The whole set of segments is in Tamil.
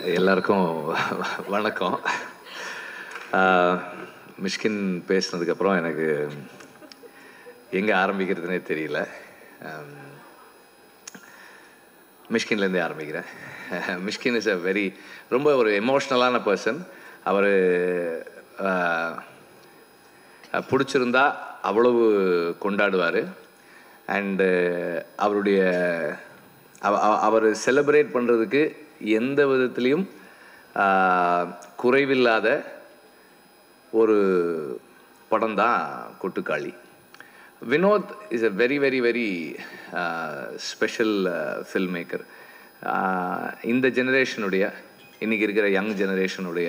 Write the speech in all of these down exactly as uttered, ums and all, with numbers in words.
எல்லாருக்கும் வணக்கம். மிஷ்கின் பேசுனதுக்கப்புறம் எனக்கு எங்கே ஆரம்பிக்கிறதுனே தெரியல. மிஷ்கின்லேருந்தே ஆரம்பிக்கிறேன். மிஷ்கின் இஸ் அ வெரி ரொம்ப ஒரு எமோஷ்னலான பர்சன். அவர் பிடிச்சிருந்தா அவ்வளவு கொண்டாடுவார். அண்டு அவருடைய அவர் செலிப்ரேட் பண்ணுறதுக்கு எந்த விதத்துலேயும் குறைவில்லாத ஒரு படம் தான் Kottukkaali. Vinoth is a very very very special film maker. இந்த ஜெனரேஷனுடைய இன்றைக்கி இருக்கிற யங் ஜெனரேஷனுடைய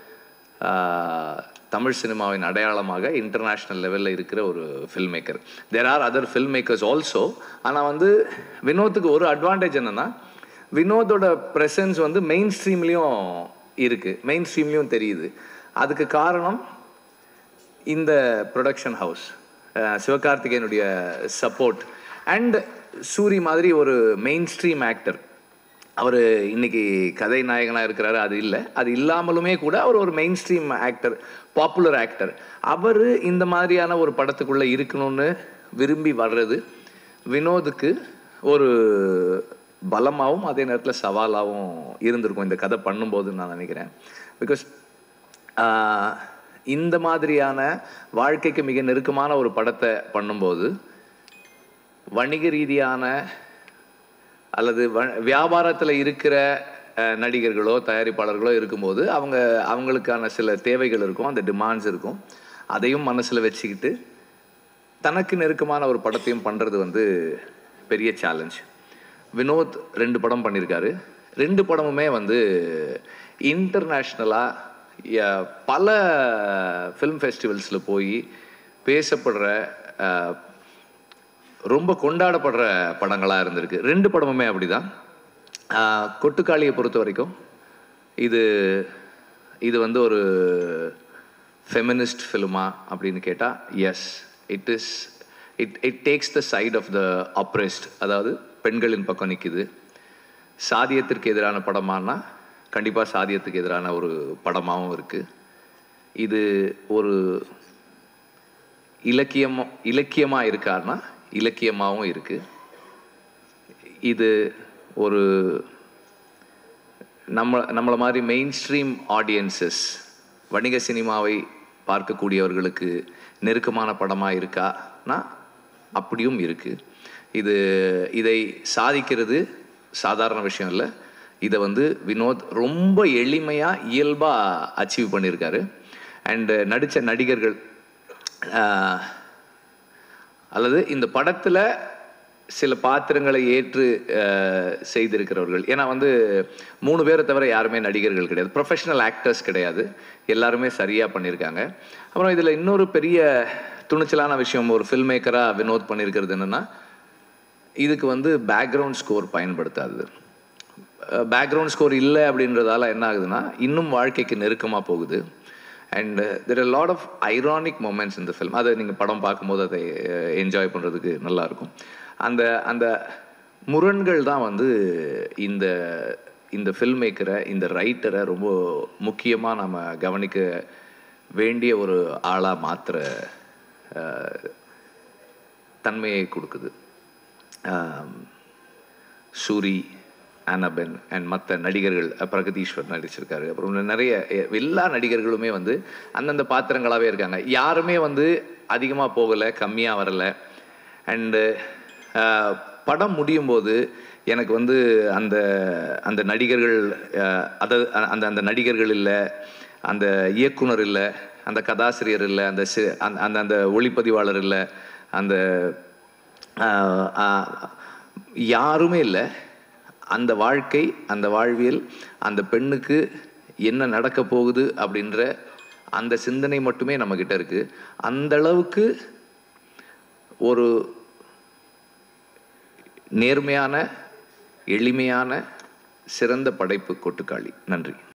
தமிழ் சினிமாவின் அடையாளமாக இன்டர்நேஷ்னல் லெவலில் இருக்கிற ஒரு film maker. There are other film makers also. ஆனால் வந்து வினோத்துக்கு ஒரு அட்வான்டேஜ் என்னென்னா, வினோதோட ப்ரெசன்ஸ் வந்து மெயின் ஸ்ட்ரீம்லேயும் இருக்குது, மெயின் ஸ்ட்ரீம்லேயும் தெரியுது. அதுக்கு காரணம் இந்த ப்ரொடக்ஷன் ஹவுஸ், சிவகார்த்திகேயனுடைய சப்போர்ட் அண்ட் சூரி மாதிரி ஒரு மெயின் ஸ்ட்ரீம் ஆக்டர். அவர் இன்னைக்கு கதை நாயகனாக இருக்கிறாரு, அது இல்லை. அது இல்லாமலுமே கூட அவர் ஒரு mainstream actor, popular actor. அவர் இந்த மாதிரியான ஒரு படத்துக்குள்ளே இருக்கணும்னு விரும்பி வர்றது வினோதுக்கு ஒரு பலமாகவும் அதே நேரத்தில் சவாலாகவும் இருந்திருக்கும் இந்த கதை பண்ணும்போதுன்னு நான் நினைக்கிறேன். பிகாஸ் இந்த மாதிரியான வாழ்க்கைக்கு மிக நெருக்கமான ஒரு படத்தை பண்ணும்போது வணிக ரீதியான அல்லது வ வியாபாரத்தில் இருக்கிற நடிகர்களோ தயாரிப்பாளர்களோ இருக்கும்போது அவங்க அவங்களுக்கான சில தேவைகள் இருக்கும், அந்த டிமாண்ட்ஸ் இருக்கும். அதையும் மனசில் வச்சுக்கிட்டு தனக்கு நெருக்கமான ஒரு படத்தையும் பண்ணுறது வந்து பெரிய சேலஞ்ச். வினோத் ரெண்டு படம் பண்ணியிருக்காரு. ரெண்டு படமுமே வந்து இன்டர்நேஷ்னலாக பல ஃபிலிம் ஃபெஸ்டிவல்ஸில் போய் பேசப்படுற ரொம்ப கொண்டாடப்படுற படங்களாக இருந்திருக்கு. ரெண்டு படமுமே அப்படி தான். கொட்டுக்காளியை பொறுத்த வரைக்கும் இது இது வந்து ஒரு ஃபெமினிஸ்ட் ஃபிலிமா அப்படின்னு கேட்டால் yes, it is it it takes the side of the oppressed. அதாவது பெண்களின் பக்கம் நிற்குது. சாதியத்திற்கு எதிரான படமானா கண்டிப்பாக சாதியத்துக்கு எதிரான ஒரு படமாகவும் இருக்குது. இது ஒரு இலக்கியம் இலக்கியமாக இருக்காருன்னா இலக்கியமாகவும் இருக்குது. இது ஒரு நம்ம நம்மளை மாதிரி மெயின் ஸ்ட்ரீம் ஆடியன்சஸ், வணிக சினிமாவை பார்க்கக்கூடியவர்களுக்கு நெருக்கமான படமாக இருக்கானா அப்படியும் இருக்குது. இது இதை சாதிக்கிறது சாதாரண விஷயம் இல்லை. இதை வந்து வினோத் ரொம்ப எளிமையாக இயல்பாக அச்சீவ் பண்ணியிருக்காரு. அண்டு நடித்த நடிகர்கள் அல்லது இந்த படத்தில் சில பாத்திரங்களை ஏற்று செய்திருக்கிறவர்கள், ஏன்னா வந்து மூணு பேரை தவிர யாருமே நடிகர்கள் கிடையாது, ப்ரொஃபஷனல் ஆக்டர்ஸ் கிடையாது. எல்லாருமே சரியாக பண்ணியிருக்காங்க. அப்புறம் இதில் இன்னொரு பெரிய துணிச்சலான விஷயம் ஒரு ஃபில்ம் மேக்கராக வினோத் பண்ணியிருக்கிறது என்னென்னா, இதுக்கு வந்து பேக்ரவுண்ட் ஸ்கோர் பயன்படுத்தாது. பேக்ரவுண்ட் ஸ்கோர் இல்லை அப்படின்றதால என்ன ஆகுதுன்னா இன்னும் வாழ்க்கைக்கு நெருக்கமாக போகுது. And there are lot of ironic moments இந்த ஃபில்ம். அதை நீங்கள் படம் பார்க்கும்போது அதை என்ஜாய் பண்ணுறதுக்கு நல்லாயிருக்கும். அந்த அந்த முரண்கள் தான் வந்து இந்த இந்த ஃபில்ம் மேக்கரை, இந்த ரைட்டரை ரொம்ப முக்கியமாக நம்ம கவனிக்க வேண்டிய ஒரு ஆளாக மாற்றுற தன்மையை கொடுக்குது. சூரி, அனபென் அண்ட் மற்ற நடிகர்கள், பிரகதீஸ்வர் நடிச்சிருக்காரு. அப்புறம் நிறைய எல்லா நடிகர்களுமே வந்து அந்தந்த பாத்திரங்களாகவே இருக்காங்க. யாருமே வந்து அதிகமாக போகலை, கம்மியாக வரலை. அண்டு படம் முடியும் போது எனக்கு வந்து அந்த அந்த நடிகர்கள் அதை அந்த அந்த நடிகர்கள் இல்லை, அந்த இயக்குனர் இல்லை, அந்த கதாசிரியர் இல்லை, அந்த சி அந்த அந்த ஒளிப்பதிவாளர் இல்லை, அந்த யாருமே இல்லை. அந்த வாழ்க்கை, அந்த வாழ்வியல், அந்த பெண்ணுக்கு என்ன நடக்க போகுது அப்படின்ற அந்த சிந்தனை மட்டுமே நம்மக்கிட்ட இருக்குது. அந்த அளவுக்கு ஒரு நேர்மையான, எளிமையான, சிறந்த படைப்பு கொட்டுக்காளி. நன்றி.